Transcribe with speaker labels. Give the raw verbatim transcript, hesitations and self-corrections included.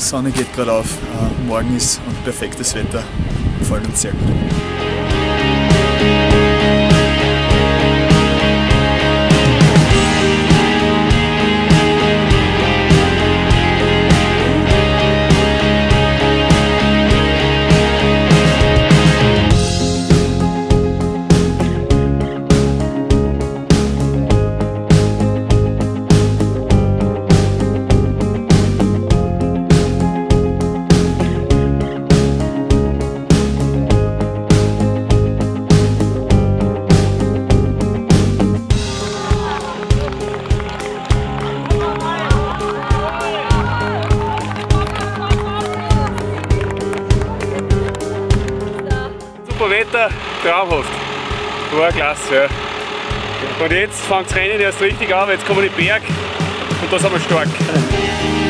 Speaker 1: Sonne geht gerade auf, äh, morgen ist und perfektes Wetter, gefällt uns sehr gut.
Speaker 2: Wetter, traumhaft. War klasse, ja. Und jetzt fängt das Rennen erst richtig an, jetzt kommen die Berg und da sind wir stark.